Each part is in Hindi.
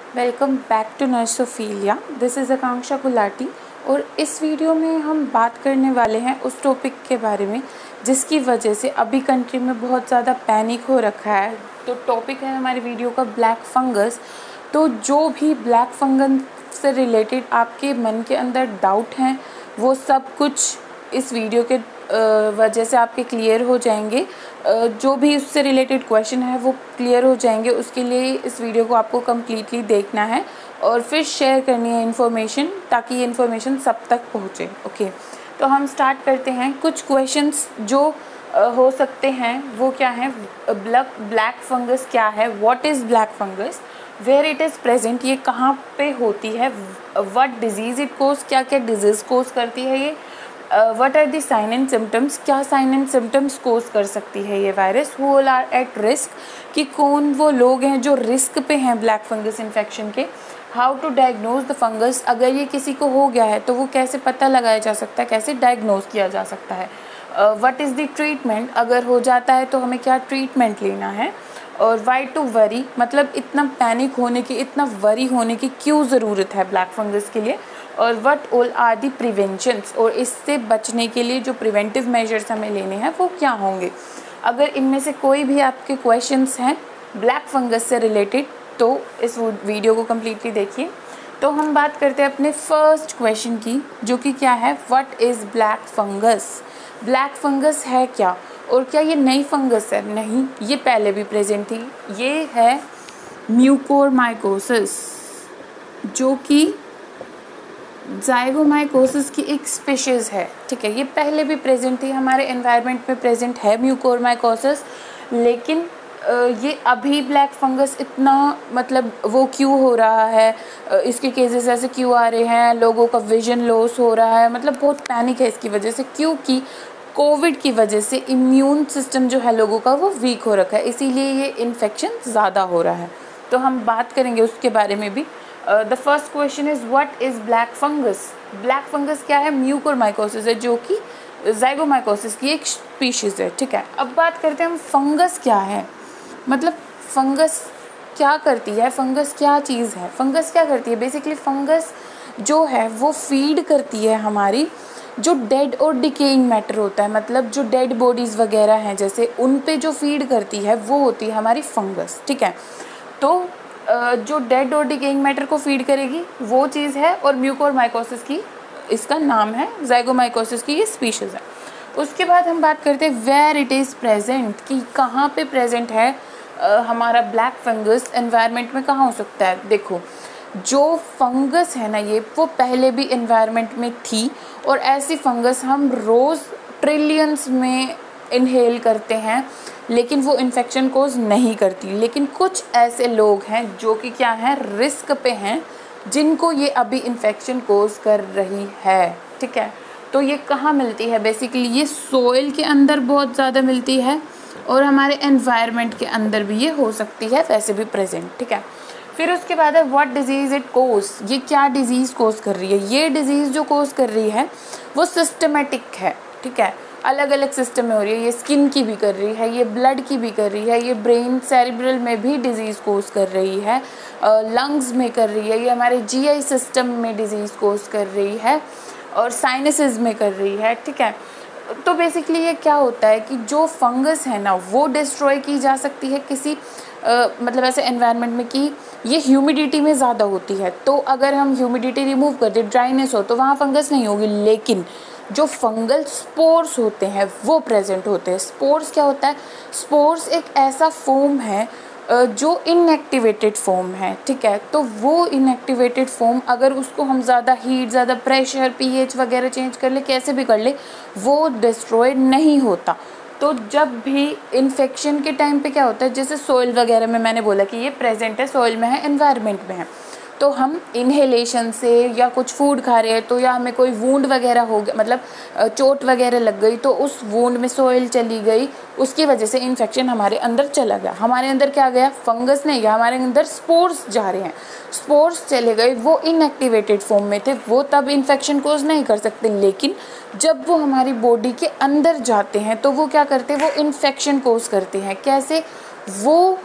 Welcome back to Nursophilia. This is Akanksha Gulati और इस वीडियो में हम बात करने वाले हैं उस टॉपिक के बारे में जिसकी वजह से अभी कंट्री में बहुत ज़्यादा पैनिक हो रखा है। तो टॉपिक है हमारी वीडियो का ब्लैक फंगस। तो जो भी ब्लैक फंगस से रिलेटेड आपके मन के अंदर डाउट हैं वो सब कुछ इस वीडियो के वजह से आपके क्लियर हो जाएंगे। जो भी उससे रिलेटेड क्वेश्चन है वो क्लियर हो जाएंगे। उसके लिए इस वीडियो को आपको कम्प्लीटली देखना है और फिर शेयर करनी है इन्फॉर्मेशन, ताकि ये इन्फॉर्मेशन सब तक पहुँचे। ओके, तो हम स्टार्ट करते हैं। कुछ क्वेश्चंस जो हो सकते हैं वो क्या हैं? ब्लैक फंगस क्या है? What is black fungus? Where it is present? ये कहाँ पे होती है? What disease it cause? क्या क्या डिजीज़ कोज करती है ये? What are the sign and symptoms? क्या साइन एंड सिम्टम्स कोज कर सकती है ये virus? Who all are at risk? कि कौन वो लोग हैं जो रिस्क पे हैं ब्लैक फंगस इन्फेक्शन के? How to diagnose the fungus? अगर ये किसी को हो गया है तो वो कैसे पता लगाया जा सकता है, कैसे डायग्नोज किया जा सकता है? What is the treatment? अगर हो जाता है तो हमें क्या ट्रीटमेंट लेना है? और वाई टू वरी, मतलब इतना पैनिक होने की, इतना वरी होने की क्यों ज़रूरत है ब्लैक फंगस के लिए? और what all are the preventions? और इससे बचने के लिए जो प्रिवेंटिव मेजर्स हमें लेने हैं वो क्या होंगे? अगर इनमें से कोई भी आपके क्वेश्चंस हैं ब्लैक फंगस से रिलेटेड तो इस वीडियो को कम्प्लीटली देखिए। तो हम बात करते हैं अपने फर्स्ट क्वेश्चन की, जो कि क्या है? What is black fungus? Black fungus है क्या? और क्या ये नई फंगस है? नहीं, ये पहले भी प्रेजेंट थी। ये है म्यूकोरमाइकोसिस, जो कि ज़ाइगोमाइकोसिस की एक स्पीशीज़ है। ठीक है, ये पहले भी प्रेजेंट थी, हमारे एनवायरनमेंट में प्रेजेंट है म्यूकोरमाइकोसिस। लेकिन ये अभी ब्लैक फंगस इतना, मतलब वो क्यों हो रहा है, इसके केसेस ऐसे क्यों आ रहे हैं, लोगों का विजन लॉस हो रहा है, मतलब बहुत पैनिक है इसकी वजह से, क्योंकि कोविड की वजह से इम्यून सिस्टम जो है लोगों का वो वीक हो रखा है, इसीलिए ये इन्फेक्शन ज़्यादा हो रहा है। तो हम बात करेंगे उसके बारे में भी। The first question is what is black fungus? Black fungus क्या है? म्यूकोरमाइकोसिस है, जो कि ज़ाइगोमाइकोसिस की एक स्पीशीज़ है। ठीक है, अब बात करते हैं हम फंगस क्या है, मतलब फंगस क्या करती है, फंगस क्या चीज़ है? फंगस क्या करती है? बेसिकली फंगस जो है वो फीड करती है हमारी जो डेड और डिकेइंग मैटर होता है, मतलब जो डेड बॉडीज़ वगैरह हैं जैसे, उन पे जो फीड करती है वो होती है हमारी फंगस। ठीक है, तो जो डेड और डिकेइंग मैटर को फीड करेगी वो चीज़ है, और म्यूकोरमाइकोसिस की इसका नाम है, ज़ाइगोमाइकोसिस की ये स्पीशीज़ है। उसके बाद हम बात करते हैं वेयर इट इज़ प्रेजेंट, कि कहाँ पे प्रेजेंट है हमारा ब्लैक फंगस एनवायरनमेंट में, कहाँ हो सकता है? देखो, जो फंगस है ना ये, वो पहले भी एनवायरनमेंट में थी, और ऐसी फंगस हम रोज़ ट्रिलियंस में इनहेल करते हैं, लेकिन वो इन्फेक्शन कोज नहीं करती। लेकिन कुछ ऐसे लोग हैं जो कि क्या हैं, रिस्क पे हैं, जिनको ये अभी इन्फेक्शन कोज कर रही है। ठीक है, तो ये कहाँ मिलती है? बेसिकली ये सोइल के अंदर बहुत ज़्यादा मिलती है, और हमारे एनवायरनमेंट के अंदर भी ये हो सकती है वैसे भी प्रेजेंट। ठीक है, फिर उसके बाद है व्हाट डिजीज़ इट कोज? ये क्या डिजीज़ कोज कर रही है? ये डिजीज़ जो कोज कर रही है वो सिस्टमेटिक है। ठीक है, अलग अलग सिस्टम में हो रही है, ये स्किन की भी कर रही है, ये ब्लड की भी कर रही है, ये ब्रेन सेरिब्रल में भी डिजीज़ कोज कर रही है, लंग्स में कर रही है, ये हमारे जीआई सिस्टम में डिजीज़ कोज कर रही है, और साइनसेस में कर रही है। ठीक है, तो बेसिकली ये क्या होता है कि जो फंगस है ना वो डिस्ट्रॉय की जा सकती है किसी मतलब ऐसे एनवायरनमेंट में कि ये ह्यूमिडिटी में ज़्यादा होती है, तो अगर हम ह्यूमिडिटी रिमूव कर दें, ड्राइनेस हो, तो वहाँ फंगस नहीं होगी। लेकिन जो फंगल स्पोर्स होते हैं वो प्रेजेंट होते हैं। स्पोर्स क्या होता है? स्पोर्स एक ऐसा फोम है जो इनएक्टिवेटेड फोम है। ठीक है, तो वो इनएक्टिवेटेड फोम अगर उसको हम ज़्यादा हीट, ज़्यादा प्रेशर, पीएच वगैरह चेंज कर ले, कैसे भी कर ले, वो डिस्ट्रॉय नहीं होता। तो जब भी इन्फेक्शन के टाइम पे क्या होता है, जैसे सॉइल वगैरह में मैंने बोला कि ये प्रेजेंट है, सॉइल में है, एनवायरनमेंट में है, तो हम इन्हेलेशन से या कुछ फूड खा रहे हैं, तो या हमें कोई वूंड वगैरह हो गया, मतलब चोट वगैरह लग गई, तो उस वूंड में सॉइल चली गई, उसकी वजह से इन्फेक्शन हमारे अंदर चला गया। हमारे अंदर क्या गया? फंगस नहीं गया, हमारे अंदर स्पोर्स जा रहे हैं। स्पोर्स चले गए, वो इनएक्टिवेटेड फॉर्म में थे, वो तब इन्फेक्शन कोज नहीं कर सकते। लेकिन जब वो हमारी बॉडी के अंदर जाते हैं तो वो क्या करते हैं? वो इन्फेक्शन कोज करते हैं। कैसे? वो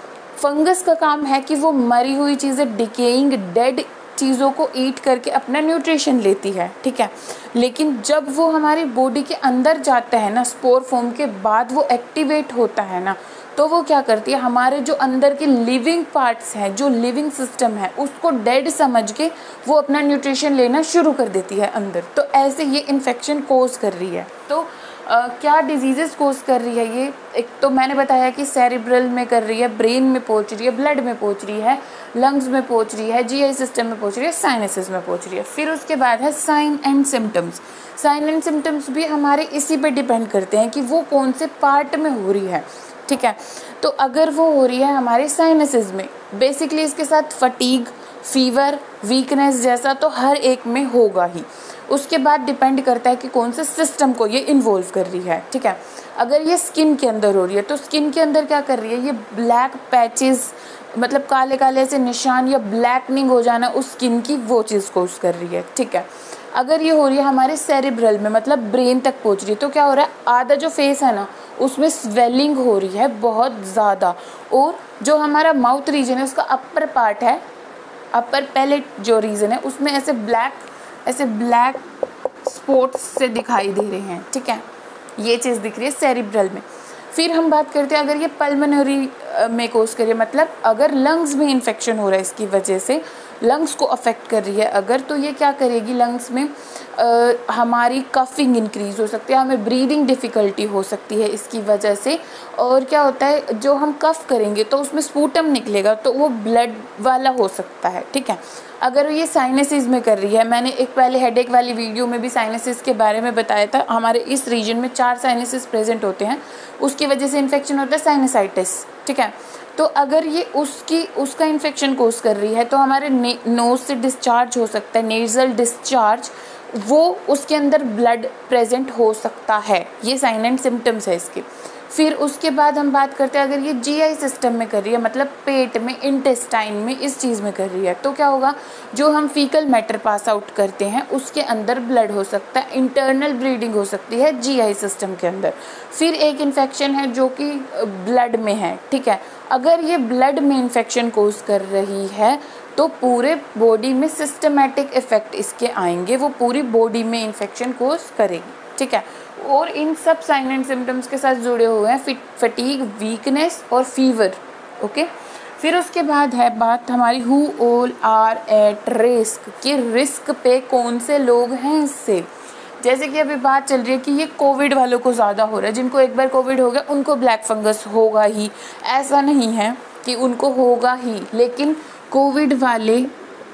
फंगस का काम है कि वो मरी हुई चीज़ें, डिकेइंग डेड चीज़ों को ईट करके अपना न्यूट्रिशन लेती है, ठीक है। लेकिन जब वो हमारी बॉडी के अंदर जाता है ना, स्पोर फॉर्म के बाद वो एक्टिवेट होता है ना, तो वो क्या करती है, हमारे जो अंदर के लिविंग पार्ट्स हैं, जो लिविंग सिस्टम है, उसको डेड समझ के वो अपना न्यूट्रिशन लेना शुरू कर देती है अंदर। तो ऐसे ये इन्फेक्शन कोज कर रही है। तो क्या डिजीज़ेस कोज कर रही है ये? एक तो मैंने बताया कि सेरिब्रल में कर रही है, ब्रेन में पहुंच रही है, ब्लड में पहुंच रही है, लंग्स में पहुंच रही है, जीआई सिस्टम में पहुंच रही है, साइनसेस में पहुंच रही है। फिर उसके बाद है sign and symptoms. Sign and symptoms भी हमारे इसी पे डिपेंड करते हैं कि वो कौन से पार्ट में हो रही है, ठीक है। तो अगर वो हो रही है हमारे साइनसेस में, बेसिकली इसके साथ फटीग, फीवर, वीकनेस जैसा तो हर एक में होगा ही। उसके बाद डिपेंड करता है कि कौन से सिस्टम को ये इन्वॉल्व कर रही है, ठीक है। अगर ये स्किन के अंदर हो रही है तो स्किन के अंदर क्या कर रही है, ये ब्लैक पैचेस, मतलब काले काले से निशान या ब्लैकनिंग हो जाना उस स्किन की, वो चीज़ कोज कर रही है, ठीक है। अगर ये हो रही है हमारे सेरिब्रल में, मतलब ब्रेन तक पहुंच रही है, तो क्या हो रहा है, आधा जो फेस है ना उसमें स्वेलिंग हो रही है बहुत ज़्यादा, और जो हमारा माउथ रीजन है उसका अपर पार्ट है, अपर पैलेट जो रीजन है, उसमें ऐसे ब्लैक स्पॉट्स से दिखाई दे रहे हैं, ठीक है। ये चीज़ दिख रही है सेरिब्रल में। फिर हम बात करते हैं अगर ये पल्मोनरी में कोज करिए, मतलब अगर लंग्स में इन्फेक्शन हो रहा है, इसकी वजह से लंग्स को अफेक्ट कर रही है अगर, तो ये क्या करेगी, लंग्स में हमारी कफिंग इंक्रीज़ हो सकती है, हमें ब्रीदिंग डिफ़िकल्टी हो सकती है इसकी वजह से। और क्या होता है, जो हम कफ़ करेंगे तो उसमें स्पूटम निकलेगा, तो वो ब्लड वाला हो सकता है, ठीक है। अगर ये साइनसिस में कर रही है, मैंने एक पहले हेडेक वाली वीडियो में भी साइनसिस के बारे में बताया था, हमारे इस रीजन में 4 साइनसिस प्रेजेंट होते हैं, उसकी वजह से इन्फेक्शन होता है साइनसाइटिस, ठीक है। तो अगर ये उसका इन्फेक्शन कोज कर रही है तो हमारे नोज से डिस्चार्ज हो सकता है, नेज़ल डिस्चार्ज, वो उसके अंदर ब्लड प्रेजेंट हो सकता है। ये साइन एंड सिम्टम्स है इसके। फिर उसके बाद हम बात करते हैं अगर ये जीआई सिस्टम में कर रही है, मतलब पेट में, इंटेस्टाइन में, इस चीज़ में कर रही है, तो क्या होगा, जो हम फीकल मैटर पास आउट करते हैं उसके अंदर ब्लड हो सकता है, इंटरनल ब्लीडिंग हो सकती है जीआई सिस्टम के अंदर। फिर एक इन्फेक्शन है जो कि ब्लड में है, ठीक है। अगर ये ब्लड में इन्फेक्शन कोज कर रही है तो पूरे बॉडी में सिस्टमेटिक इफेक्ट इसके आएंगे, वो पूरी बॉडी में इन्फेक्शन कोज करेगी, ठीक है। और इन सब साइन एंड सिम्टम्स के साथ जुड़े हुए हैं फटीग, वीकनेस और फीवर, ओके। फिर उसके बाद है बात हमारी who all are at risk, कि रिस्क पे कौन से लोग हैं इससे। जैसे कि अभी बात चल रही है कि ये कोविड वालों को ज़्यादा हो रहा है, जिनको एक बार कोविड हो गया उनको ब्लैक फंगस होगा ही, ऐसा नहीं है कि उनको होगा ही, लेकिन कोविड वाले,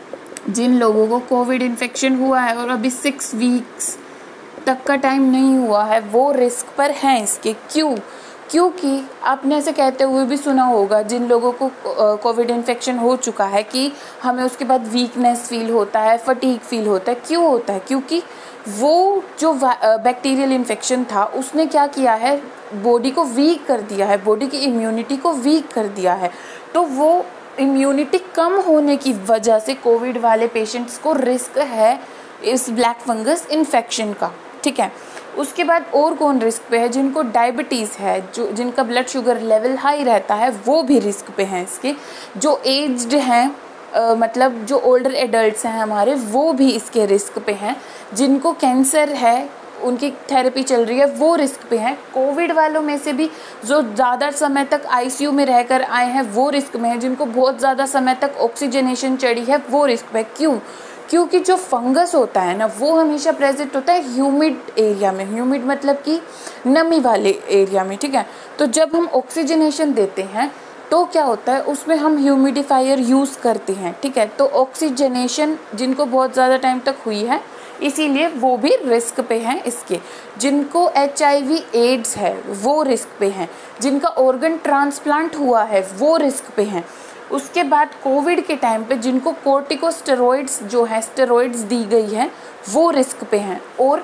जिन लोगों को कोविड इन्फेक्शन हुआ है और अभी 6 वीक्स तक का टाइम नहीं हुआ है, वो रिस्क पर हैं इसके। क्यों? क्योंकि आपने ऐसे कहते हुए भी सुना होगा, जिन लोगों को कोविड इन्फेक्शन हो चुका है, कि हमें उसके बाद वीकनेस फील होता है, फटीग फील होता है। क्यों होता है? क्योंकि वो जो बैक्टीरियल इन्फेक्शन था उसने क्या किया है, बॉडी को वीक कर दिया है, बॉडी की इम्यूनिटी को वीक कर दिया है। तो वो इम्यूनिटी कम होने की वजह से कोविड वाले पेशेंट्स को रिस्क है इस ब्लैक फंगस इन्फेक्शन का, ठीक है। उसके बाद और कौन रिस्क पे है, जिनको डायबिटीज़ है, जो जिनका ब्लड शुगर लेवल हाई रहता है, वो भी रिस्क पे हैं इसके। जो एज्ड हैं, मतलब जो ओल्डर एडल्ट्स हैं हमारे, वो भी इसके रिस्क पे हैं। जिनको कैंसर है, उनकी थेरेपी चल रही है, वो रिस्क पे हैं। कोविड वालों में से भी जो ज़्यादा समय तक आईसीयू में रहकर आए हैं वो रिस्क में हैं। जिनको बहुत ज़्यादा समय तक ऑक्सीजनेशन चढ़ी है वो रिस्क पे है। क्यों? क्योंकि जो फंगस होता है ना, वो हमेशा प्रेजेंट होता है ह्यूमिड एरिया में। ह्यूमिड मतलब कि नमी वाले एरिया में, ठीक है। तो जब हम ऑक्सीजनेशन देते हैं तो क्या होता है, उसमें हम ह्यूमिडिफायर यूज़ करते हैं, ठीक है। तो ऑक्सीजनेशन जिनको बहुत ज़्यादा टाइम तक हुई है, इसीलिए वो भी रिस्क पे हैं इसके। जिनको HIV एड्स है वो रिस्क पे हैं। जिनका ऑर्गन ट्रांसप्लांट हुआ है वो रिस्क पे हैं। उसके बाद कोविड के टाइम पे जिनको कोर्टिकोस्टेरॉइड्स जो है, स्टेरॉइड्स दी गई है, वो रिस्क पे हैं। और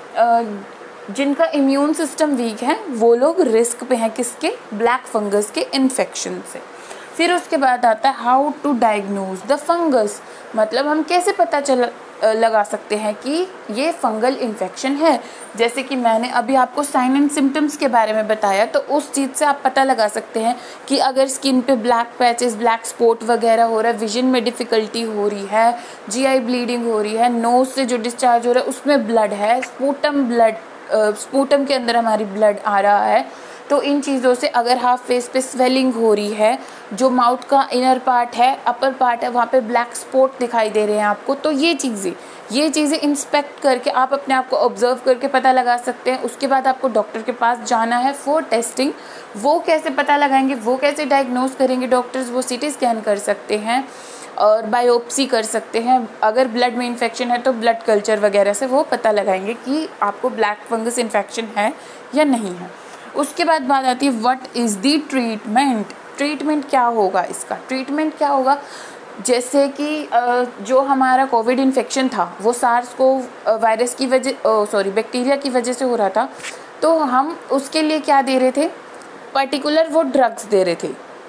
जिनका इम्यून सिस्टम वीक है वो लोग रिस्क पे हैं, किसके? ब्लैक फंगस के इन्फेक्शन से। फिर उसके बाद आता है how to diagnose the fungus, मतलब हम कैसे पता लगा सकते हैं कि ये फंगल इन्फेक्शन है। जैसे कि मैंने अभी आपको साइन एंड सिम्टम्स के बारे में बताया, तो उस चीज़ से आप पता लगा सकते हैं कि अगर स्किन पे ब्लैक पैचेस, ब्लैक स्पॉट वगैरह हो रहा है, विजन में डिफ़िकल्टी हो रही है, जीआई ब्लीडिंग हो रही है, नोज़ से जो डिस्चार्ज हो रहा है उसमें ब्लड है, स्पूटम के अंदर हमारी ब्लड आ रहा है, तो इन चीज़ों से अगर हाफ फेस पे स्वेलिंग हो रही है, जो माउथ का इनर पार्ट है, अपर पार्ट है, वहाँ पे ब्लैक स्पॉट दिखाई दे रहे हैं आपको, तो ये चीज़ें इंस्पेक्ट करके आप अपने आप को ऑब्जर्व करके पता लगा सकते हैं। उसके बाद आपको डॉक्टर के पास जाना है फॉर टेस्टिंग। वो कैसे पता लगाएंगे, वो कैसे डायग्नोज करेंगे डॉक्टर्स, वो सीटी स्कैन कर सकते हैं और बायोप्सी कर सकते हैं। अगर ब्लड में इन्फेक्शन है तो ब्लड कल्चर वगैरह से वो पता लगाएंगे कि आपको ब्लैक फंगस इन्फेक्शन है या नहीं है। उसके बाद बात आती है what is the treatment. Treatment क्या होगा, इसका ट्रीटमेंट क्या होगा। जैसे कि जो हमारा कोविड इन्फेक्शन था वो सार्स को वायरस की बैक्टीरिया की वजह से हो रहा था, तो हम उसके लिए क्या दे रहे थे, पर्टिकुलर वो ड्रग्स दे रहे थे,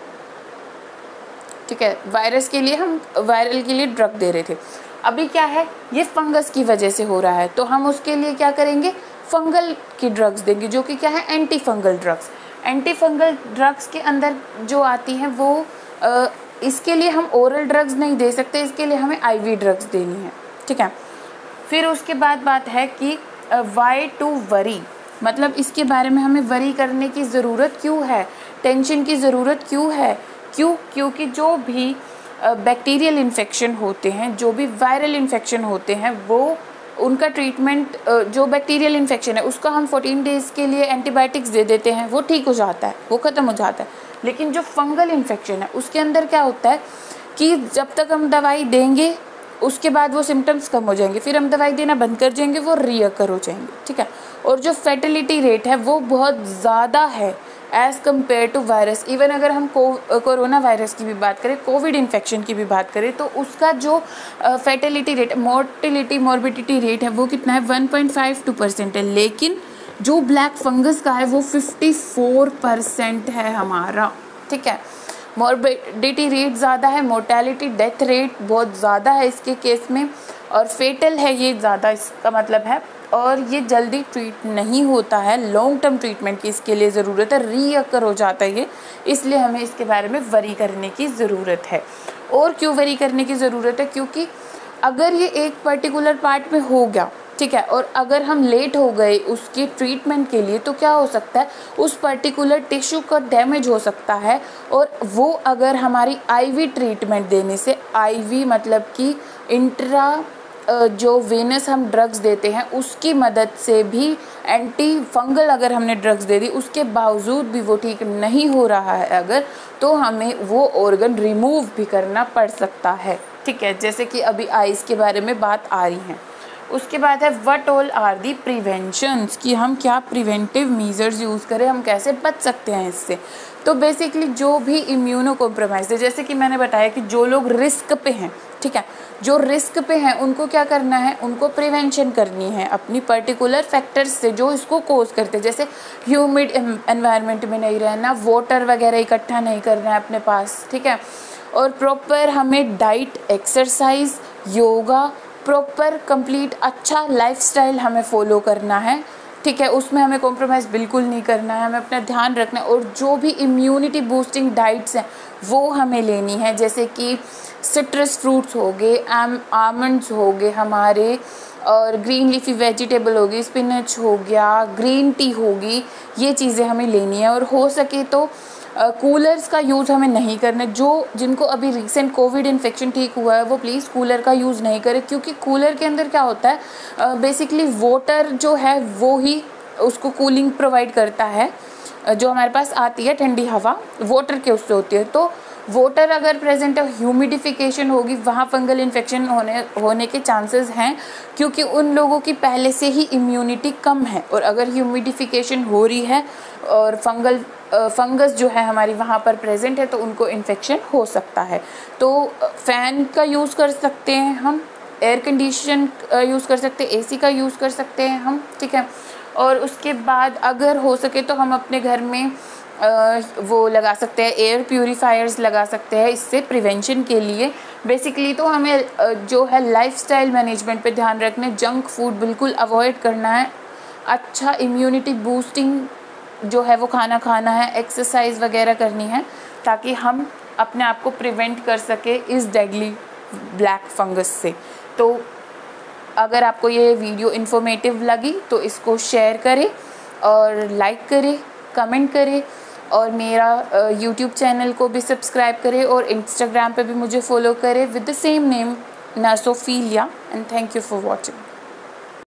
ठीक है। वायरस के लिए हम वायरल के लिए ड्रग दे रहे थे। अभी क्या है, ये फंगस की वजह से हो रहा है, तो हम उसके लिए क्या करेंगे, फंगल की ड्रग्स देंगे, जो कि क्या है, anti fungal drugs. Anti fungal drugs के अंदर जो आती हैं वो इसके लिए हम ओरल ड्रग्स नहीं दे सकते, इसके लिए हमें आईवी ड्रग्स देनी है, ठीक है। फिर उसके बाद बात है कि वाई टू वरी, मतलब इसके बारे में हमें वरी करने की ज़रूरत क्यों है, टेंशन की ज़रूरत क्यों है, क्योंकि जो भी बैक्टीरियल इन्फेक्शन होते हैं, जो भी वायरल इन्फेक्शन होते हैं, वो उनका ट्रीटमेंट, जो बैक्टीरियल इन्फेक्शन है उसका हम 14 डेज़ के लिए एंटीबायोटिक्स दे देते हैं, वो ठीक हो जाता है, वो ख़त्म हो जाता है। लेकिन जो फंगल इन्फेक्शन है उसके अंदर क्या होता है कि जब तक हम दवाई देंगे उसके बाद वो सिम्टम्स कम हो जाएंगे, फिर हम दवाई देना बंद कर जाएंगे, वो रीअकर हो जाएंगे, ठीक है। और जो फर्टिलिटी रेट है वो बहुत ज़्यादा है as compare to virus. Even अगर हम कोरोना वायरस की भी बात करें, कोविड इन्फेक्शन की भी बात करें, तो उसका जो फर्टिलिटी रेट, मॉर्बिडिटी रेट है वो कितना है, 1.52% है। लेकिन जो ब्लैक फंगस का है वो 54% है हमारा, ठीक है। मॉर्बिडिटी रेट ज़्यादा है, मोर्टेलिटी डेथ रेट बहुत ज़्यादा है इसके केस में, और फेटल है ये ज़्यादा, इसका मतलब है। और ये जल्दी ट्रीट नहीं होता है, लॉन्ग टर्म ट्रीटमेंट की इसके लिए ज़रूरत है, रीअकर हो जाता है ये, इसलिए हमें इसके बारे में वरी करने की ज़रूरत है। और क्यों वरी करने की ज़रूरत है, क्योंकि अगर ये एक पर्टिकुलर पार्ट में हो गया, ठीक है, और अगर हम लेट हो गए उसके ट्रीटमेंट के लिए, तो क्या हो सकता है, उस पर्टिकुलर टिश्यू का डैमेज हो सकता है। और वो अगर हमारी आईवी ट्रीटमेंट देने से, आईवी मतलब कि इंट्रा जो वेनस हम ड्रग्स देते हैं उसकी मदद से भी, एंटी फंगल अगर हमने ड्रग्स दे दी उसके बावजूद भी वो ठीक नहीं हो रहा है अगर, तो हमें वो ऑर्गन रिमूव भी करना पड़ सकता है, ठीक है। जैसे कि अभी आइज़ के बारे में बात आ रही है। उसके बाद है what all are the preventions, कि हम क्या प्रिवेंटिव मेजर्स यूज़ करें, हम कैसे बच सकते हैं इससे। तो बेसिकली जो भी इम्यूनो कॉम्प्रोमाइज़ है, जैसे कि मैंने बताया कि जो लोग रिस्क पे हैं, ठीक है, जो रिस्क पे हैं उनको क्या करना है, उनको प्रिवेंशन करनी है अपनी पर्टिकुलर फैक्टर्स से जो इसको कोज करते हैं। जैसे ह्यूमिड एनवायरनमेंट में नहीं रहना, वाटर वगैरह इकट्ठा नहीं करना है अपने पास, ठीक है। और प्रॉपर हमें diet, exercise, yoga, proper complete अच्छा लाइफस्टाइल हमें फॉलो करना है, ठीक है। उसमें हमें कॉम्प्रोमाइज़ बिल्कुल नहीं करना है, हमें अपना ध्यान रखना है। और जो भी इम्यूनिटी बूस्टिंग डाइट्स हैं वो हमें लेनी है, जैसे कि सिट्रस फ्रूट्स हो गए, आमंड्स हो गए हमारे, और ग्रीन लीफी वेजिटेबल होगी, स्पिनच हो गया, ग्रीन टी होगी, ये चीज़ें हमें लेनी है। और हो सके तो कूलर्स का यूज़ हमें नहीं करना। जिनको अभी रिसेंट कोविड इन्फेक्शन ठीक हुआ है वो प्लीज़ कूलर का यूज़ नहीं करें, क्योंकि कूलर के अंदर क्या होता है, बेसिकली वाटर जो है वो ही उसको कूलिंग प्रोवाइड करता है। जो हमारे पास आती है ठंडी हवा वाटर के उससे होती है, तो वाटर अगर प्रेजेंट है, ह्यूमिडिफिकेशन होगी, वहाँ फंगल इन्फेक्शन होने के चांसेस हैं, क्योंकि उन लोगों की पहले से ही इम्यूनिटी कम है। और अगर ह्यूमिडिफिकेशन हो रही है और फंगस जो है हमारी वहाँ पर प्रेजेंट है, तो उनको इन्फेक्शन हो सकता है। तो फ़ैन का यूज़ कर सकते हैं हम, एयर कंडीशन यूज़ कर सकते हैं, एसी का यूज़ कर सकते हैं हम, ठीक है। और उसके बाद अगर हो सके तो हम अपने घर में वो लगा सकते हैं, एयर प्यूरीफायर्स लगा सकते हैं इससे प्रिवेंशन के लिए। बेसिकली तो हमें जो है लाइफस्टाइल मैनेजमेंट पे ध्यान रखना है, जंक फूड बिल्कुल अवॉइड करना है, अच्छा इम्यूनिटी बूस्टिंग जो है वो खाना खाना है, एक्सरसाइज वगैरह करनी है, ताकि हम अपने आप को प्रिवेंट कर सके इस डेडली ब्लैक फंगस से। तो अगर आपको ये वीडियो इन्फॉर्मेटिव लगी तो इसको शेयर करें और लाइक करें, कमेंट करें, और मेरा यूट्यूब चैनल को भी सब्सक्राइब करें और इंस्टाग्राम पे भी मुझे फॉलो करें with the same name Nursophilia. And thank you for watching.